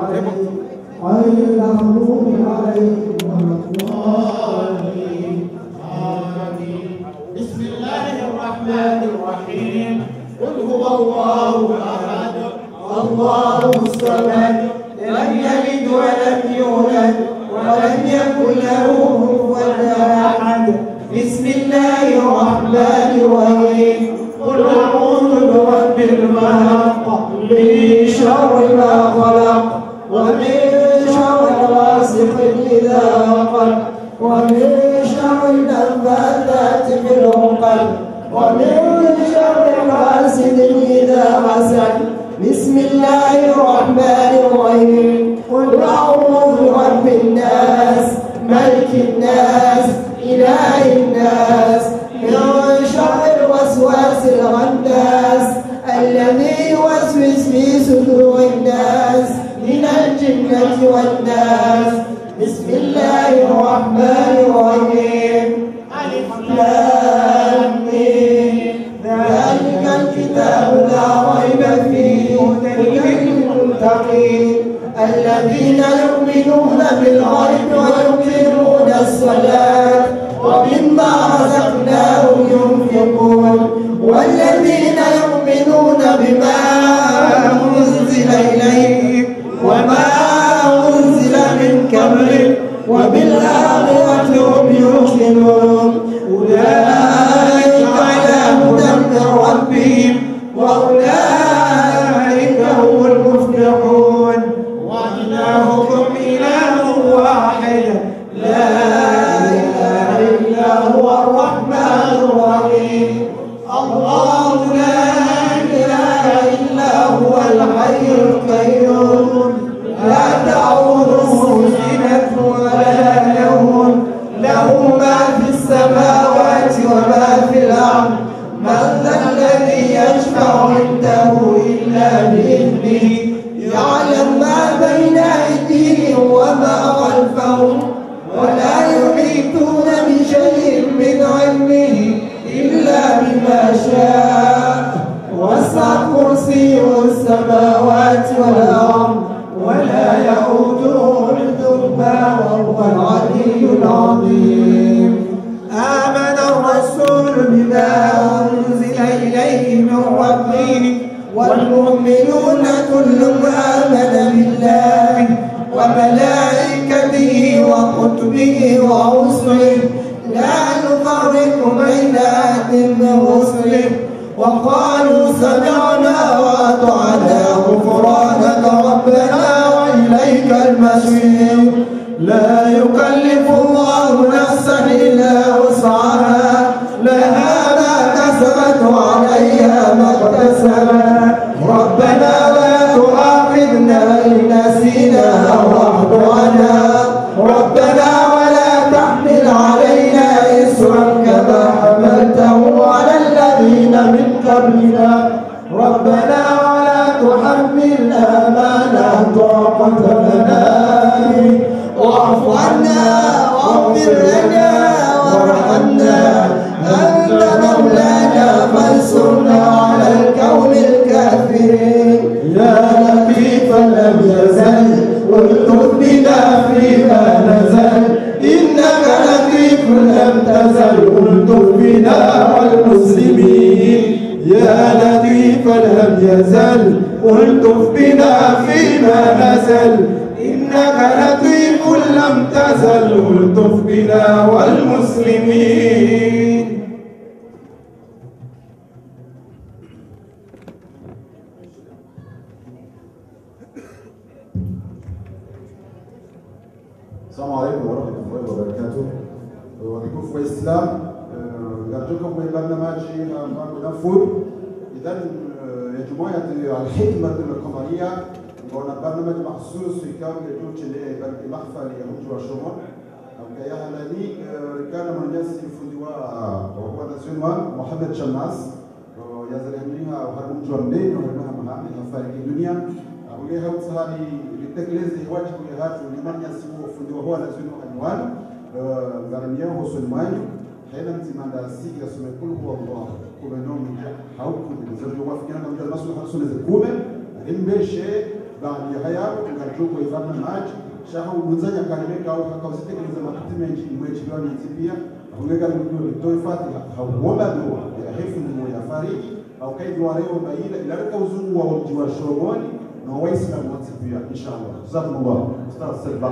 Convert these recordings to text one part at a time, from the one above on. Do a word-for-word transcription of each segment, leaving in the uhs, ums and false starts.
غير المغضوب عليهم ولا الضالين. آمين. بسم الله الرحمن الرحيم. قل هو الله أحد الله الصمد لم يلد ولم يولد ولم يكن له كفوا أحد. بسم الله الرحمن الرحيم. قل أعوذ برب الفلق من شر ما خلق ومن شر غاسق إذا وقب ومن شر النفاثات في العقد ومن شر حاسد إذا حسد. بسم الله الرحمن الرحيم. قل أعوذ برب الناس ملك الناس إله الناس من شر الوسواس الخناس الذي يوسوس في صدور الناس من الجنة والناس. بسم الله الرحمن الرحيم. ألف لام ميم. ذلك الكتاب لا ريب فيه هدى للمتقين الذين يؤمنون بالغيب ويقيمون الصلاة ومما رزقناهم ينفقون والذين يؤمنون بما أنزل إليك وما أنزل من قبلك وبالآخرة هم يوقنون أولئك على هدى من ربهم وأولئك هم المفلحون. وإلهكم إله واحد لا إله إلا هو الرحمن الرحيم. الله لا إله إلا هو الحي القيوم لا تأخذه سنة ولا نوم له ما في السماوات وما في الأرض. من ذا الذي يشفع عنده إلا بإذنه يعلم ما بين أيديهم وما خلفهم ولا يحيطون بشيء من علمه إلا بما شاء. وسع كرسيه السماوات والأرض ولا يئوده حفظهما وهو العلي العظيم. آمن الرسول بما أنزل إليه من ربه والمؤمنون كل آمن بالله وملائكته وكتبه ورسله لا نفرق بين أحد من رسله وقالوا سمعنا وأطعنا غفرانك ربنا وإليك المصير. لا يكلف الله نفسا إلا وسعها لها ما كسبت وعليها ما اكتسبت. ربنا لا تؤاخذنا إن نسينا أو أخطأنا ربنا ولا تحمل علينا إصرا كما حملته على الذين من قبلنا ربنا ولا تحملنا ما لا طاقة لنا به واعف عنا واغفر لنا وارحمنا أنت مولانا فانصرنا على القوم الكافرين. يا لطيفا لم يزل والطف بنا فيما نزل إنك لطيف لم تزل والطف بنا والمسلمين. يا لطيفا لم يزل والطف بنا فيما نزل إنك لطيف لم تزل والطف بنا والمسلمين. السلام عليكم ورحمة الله وبركاته. وبكم في الإسلام نرجوكم من برنامج نفور. إذا يا جماعة الحكمة القمرية هنا برنامج مخصوص في كون يجوج لبرد مخفى ليهوج وشمون. كي هلالي كان من الناس يفندوا وهو نسينوا محمد شماس يزرعونها وهرم جوامبين وهرمها مهامي هفارق الدنيا. وهي هو سهاري للتكليز يواجه ويهات ولمن يسوع فندوا وهو نسينوا عنوان غرمية هو سلمان. حين انتمان داسيك يسمى كل هو الله كوبنوم حاول كل زوج وافقنا من المسؤول حسون الكوبن imbeshe bani haya ngajuko ifana maji shaha ubunzanya kalimeka au hakauzitekeza matumizi mwechi wa nzipia ungeka ndio toifati hauomba dua ya hefu ni ya fariki au kaidi wa leo baila ilarika uzungu wa ujiwa shogoni na waislamu watsipia inshallah jazakumullah ustaz Selba.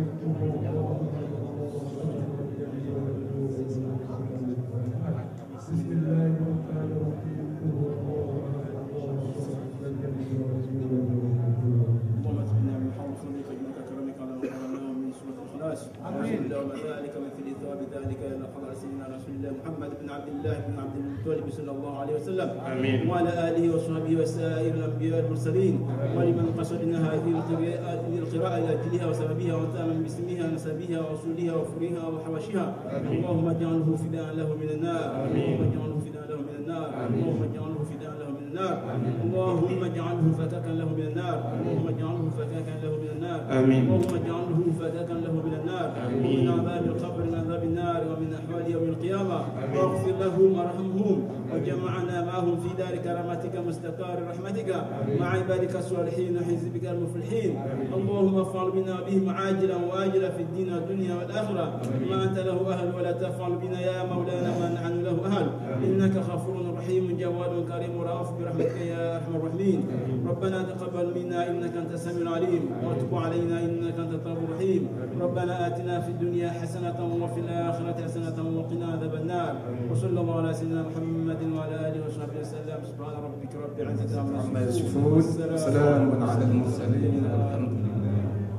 وما ذلك مثل ثواب ذلك الى قضاء سيدنا رسول الله محمد بن عبد الله بن عبد المطلب صلى الله عليه وسلم امين وعلى اله وصحبه وسائر الانبياء والمرسلين ولمن قصدنا هذه القراءه الى اجلها وسببها وانتهى باسمها ونسبها واصولها وفرها وحواشها اللهم اجعله فداء له من النار اللهم اجعله فداء له من النار اللهم اجعله فداء له من النار اللهم اجعله فكاكا له من النار اللهم اجعله فكاكا له من النار امين اللهم اجعله فكاكا له من النار ومن عذاب القبر من عذاب النار ومن احوال يوم القيامه واغفر لهم وارحمهم وجمعنا معهم في دار كرامتك مستقر رحمتك مع عبادك الصالحين وحزبك المفلحين اللهم افعل بنا بهم عاجلا واجلا في الدين والدنيا والاخره ما انت له اهل ولا تفعل بنا يا مولانا ما نحن له اهل انك غفور رحيم جواد كريم رؤوف برحمتك يا ارحم الراحمين ربنا تقبل منا انك انت السميع العليم وتب علينا انك انت التواب الرحيم ربنا اتنا في الدنيا حسنه وفي الاخره حسنه وقنا عذاب النار وصلى الله على سيدنا محمد وعلى اله وصحبه وسلم سبحان ربك رب العزه عما يصفون وسلام على المرسلين والحمد لله.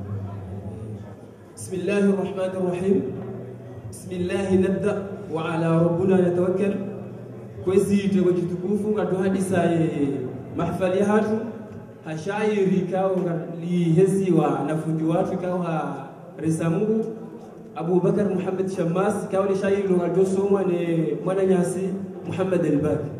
بسم الله الرحمن الرحيم. بسم الله نبدا وعلى ربنا نتوكل. kwezi tego kitukufu ngatuhadisa mahfali hatu hashairi kao lihesiwa na fundi watu kao ha resa Mungu Abu Bakar Muhammad Shammas kao ni shairi ngajosomwa ni mwana nyasi Muhammad al-Baqi.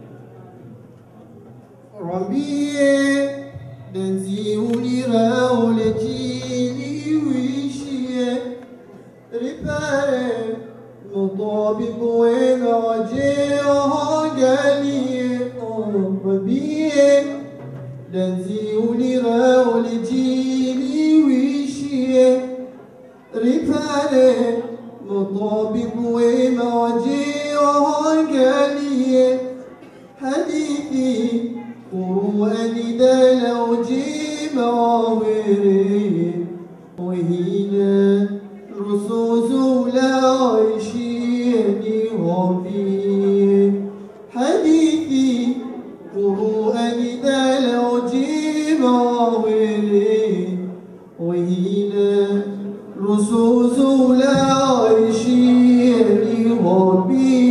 Rabbiye danzi ulira ulejili wishie ripare مطابق وين وجهه جالي ربيع لنزي ولغا ولجيلي ويشي رفالي مطابق وين وجهه جالي حديثي قرآن دال وجيب وغيري وهنا رصوص لا عيشيني وفي حديثي قرآن دال وجيب وغيري وهنا رصوص لا عيشيني وفي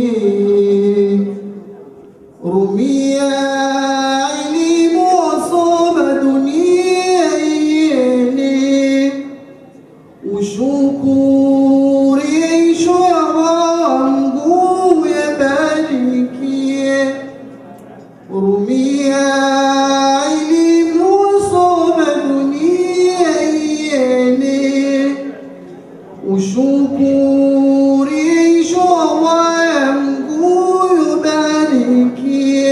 رمي علم وصاب دنياي وشكوري شرانقو يا بالكي رمي علم وصاب دنياي وشكوري شرانقو يا بالكي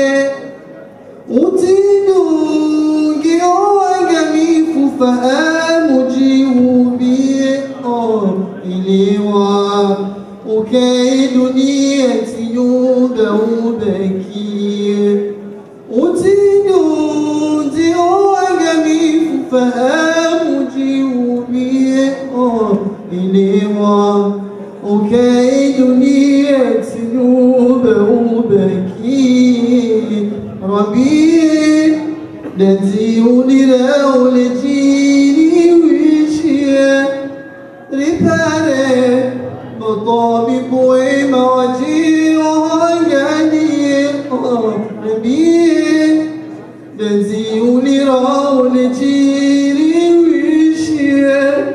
وتدوغي وقمي فأمجيوبي إليوا وكي دنيتي يوبا وبكي وتدوغي وقمي فأمجيوبي إليوا وكي دنيتي يوبا وبكي ربي نزيوني لولتيني ويشي رفاري مطابق ومواجي وهياني ربي نزيوني لولتيني ويشي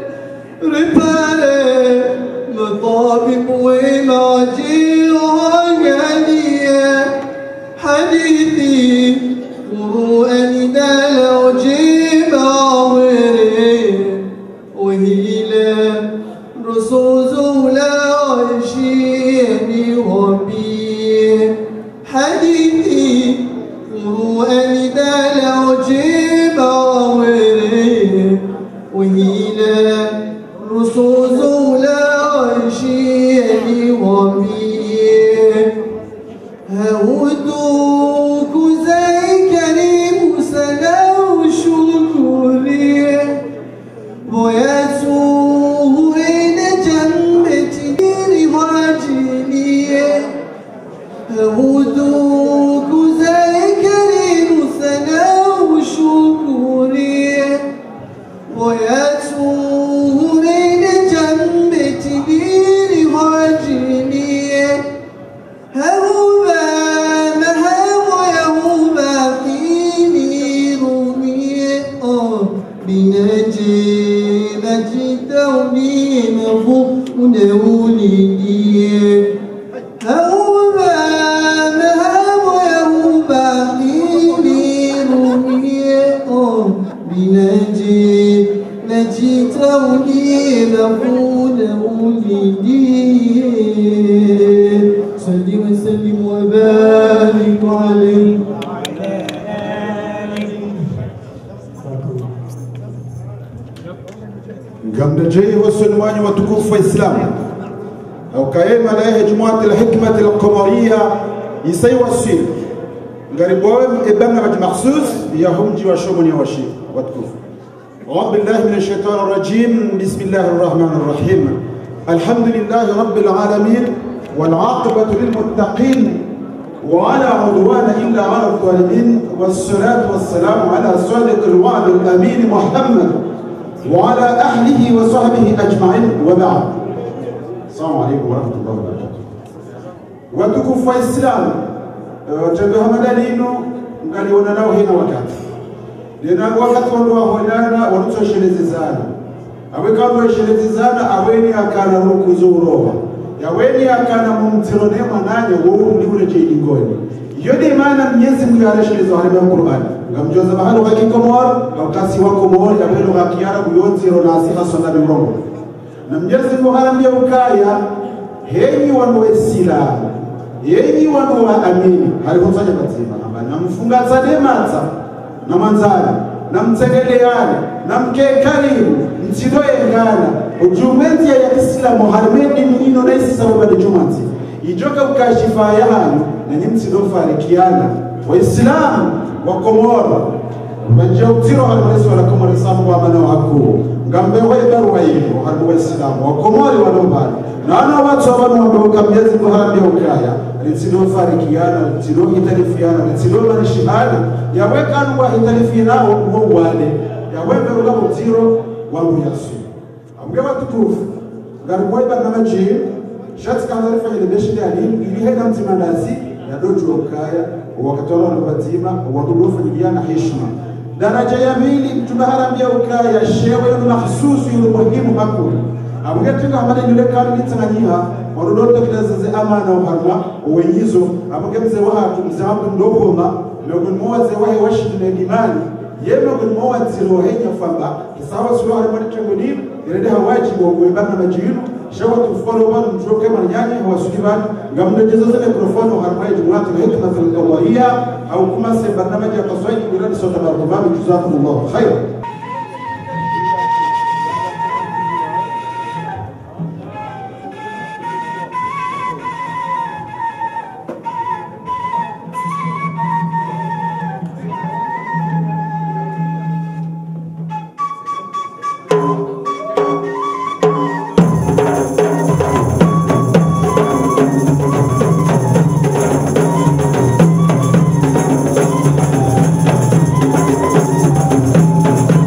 رفاري مطابق ومواجي وهياني حديثي قرآن دال وجيب عوري وهيلا رصوص لا عيشيني وبي حديثي قرآن دال وجيب بنجيلة التولي مفقود ولدي أوما نهب يوبا لي رمي بنجيلة التولي مفقود ولدي صل وسلم وبارك عليه. Gamdajei wasulmani watukufu wa Islam au kaema la jumuat al-hikmat al-qamariya isai wasil ngariboe ibana maj makhsus ya humji wa shumuni wa shi watukufu. A'udhu billahi minash shaitani rajim. Bismillahir rahmanir rahim. Alhamdulillahi rabbil alamin wal 'aqibatu lil muttaqin wa 'ala 'udwana illa 'ala adh-dhalimin was-salatu was-salamu 'ala sadiqil wa'd al-amin Muhammad وعلى أهله وصحبه أجمعين وبعد. السلام عليكم ورحمة الله وبركاته. وتكفى الإسلام تنبه مدالينو قال يوننا وهنا وقت لأن وقت والله هنا ونتوش الزيزانا أبي كانوا الزيزانا أبيني أكان روكو زوروها يا ويني أكان ممتروني مناني وورو ليولي جيدي كوني يودي مانا ميزي ميارش لزوهر من القرآن ngamjoza mahali wa Komor au kasi wa Komor ya pelo wa Kiarabu yote ronasiha sona bimrongo na Mwenyezi Mungu harambia ukaya henyi wanu Waislamu henyi wanu wa amini alikusanya katima na mfunga zademata na manzana na mtegeleane na mkekaribu mtidoe ngana ujumenti ya Islamu harmeni minino na isi sababu ya jumati ijoka ukashifa ya hayo na nyimtido farikiana Waislamu wa Komoro wajautiro halmalizo la Komoro samu wa mana wako ngambe waibaru wa hivyo hadu Waislamu wa Komori walombani na ana watu wabanu wabeuka Mwenyezi Mungu harambia ukaya ritilo farikiana ritilo hitalifiana ritilo manishihana yaweka anuwa hitalifiana uo wale yaweka ula utiro wangu yasu amge watu kufu ngaruwa iba na majii shati kanzarifa ilibeshide alini ilihega mtimandasi ya dojo ukaya wakatola wanapatima wadurufu nijana heshima daraja ya mili tumaharambia ukaya shewe yunu mahsusu yunu muhimu haku amugetinga hamada yule kanu nitanganyiha wadudoto kilazaze amana uharma uwenyizo amugemze wahatu mze wangu ndokoma megun muwaze wahe washidune limani ye megun muwaze rohenya famba kisawa suwa harimani tengonimu irede hawaji wa kuembana majiyunu shawa tufolo wanu mjoke manyanya wa sukibani ngamdo jezoze mikrofoni harmai jumuati na hikma al-qawariya au kuma se barnamaji ya Kiswahili birani sota barnamaji jazakumullahu khair. Thank you.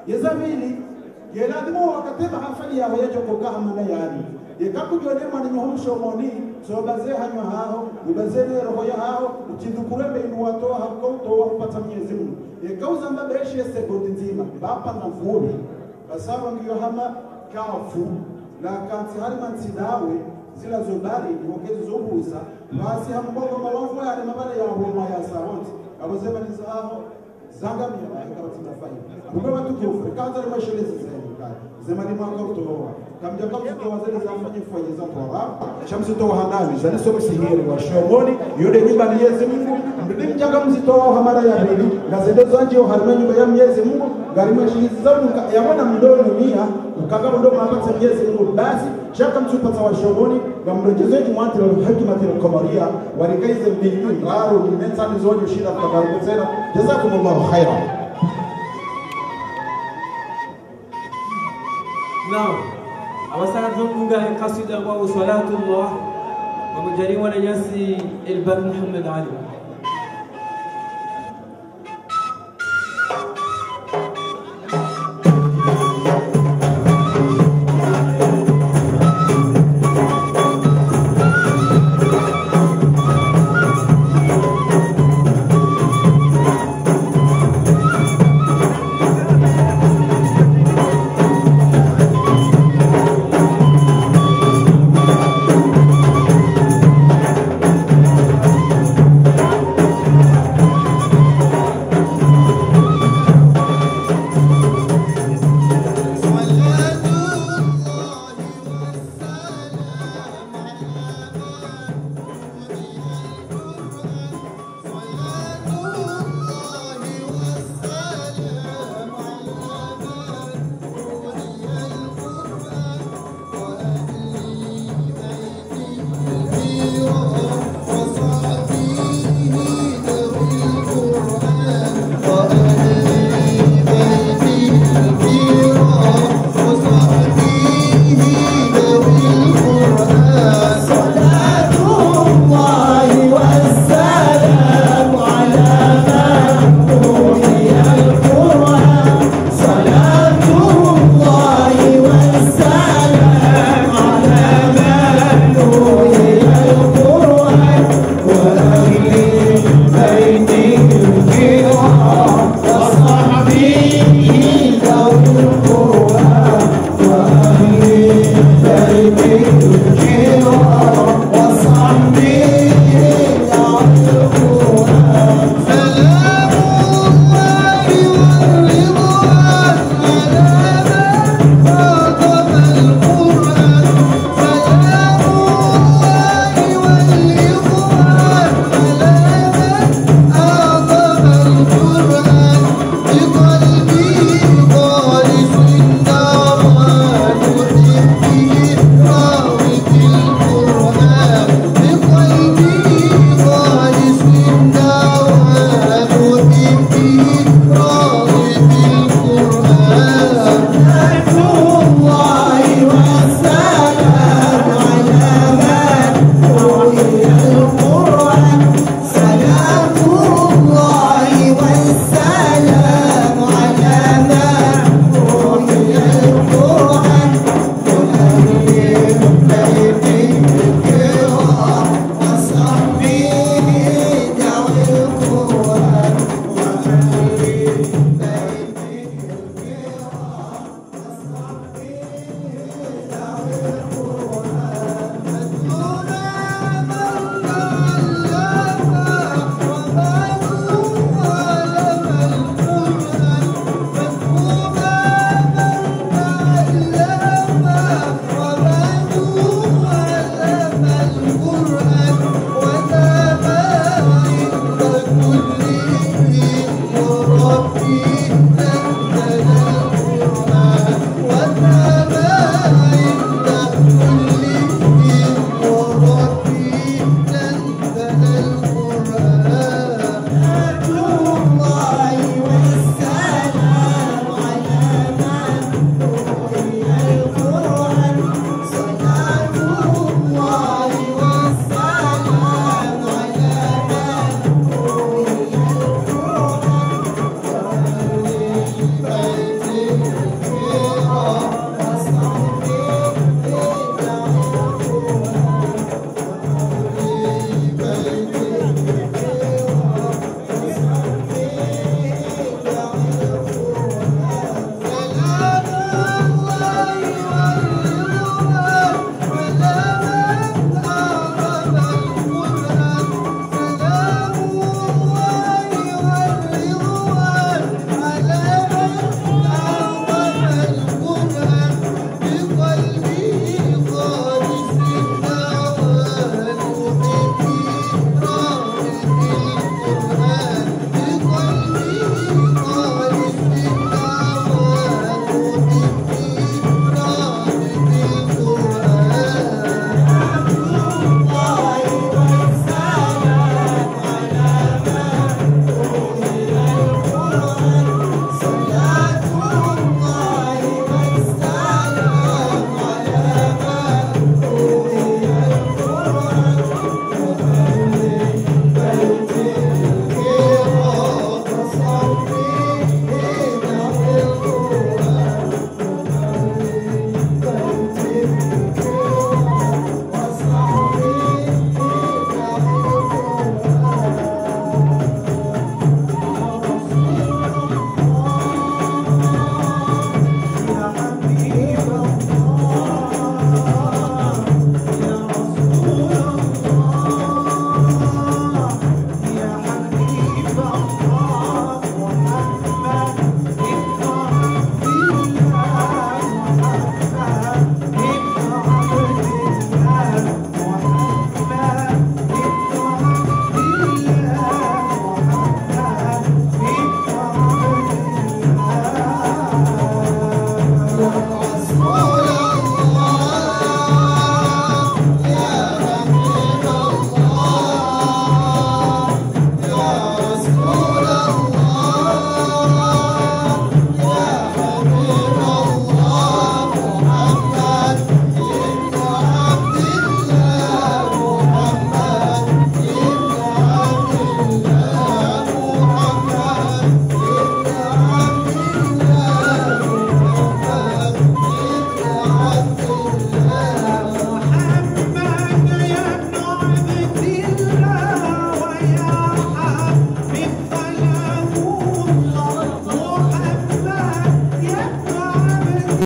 Yezabili yeladimo wakatema hafali ya hoyejo koka amana yani yekakujone mwana nyohom shomoni so baze hanywa hao ubazene roho ya hao ukidukurembe inuwato hako to kupata Mwenyezi Mungu yekauza mbabeshi sekondi nzima bapa na mvubi basawa ngiyo hama kafu la kanti harima ntidawe zila zobari nyokezo zobuza basi hambogo mawafu ya mabara ya homa ya sawonti abozema nizaho zanga mira ikabatina fayi kumbe watu kufu kanza ni mashelezi zenu zemani mwaka kutoa kamja kama kutoa zile zafanye fanye za toa shamsi toa handani zani somo sihiri wa shomoni yode nyumba ni Mwenyezi Mungu ndini mjaga mzitoa hamara ya bili na zende zanji yo harima nyumba ya Mwenyezi Mungu garima shihizi zangu yamona mdono mia ukaga mdono mapata Mwenyezi Mungu basi shaka mtupata wa shomoni na mrejezeji mwati wa hikimati na komaria warikaize mbili raro ni mentani zonyo shida kutabaruku tena jazakumullahu khairan. Now, awasana tungunga kasida wa salatu Allah wa mujari wa najasi Elbab Muhammad Ali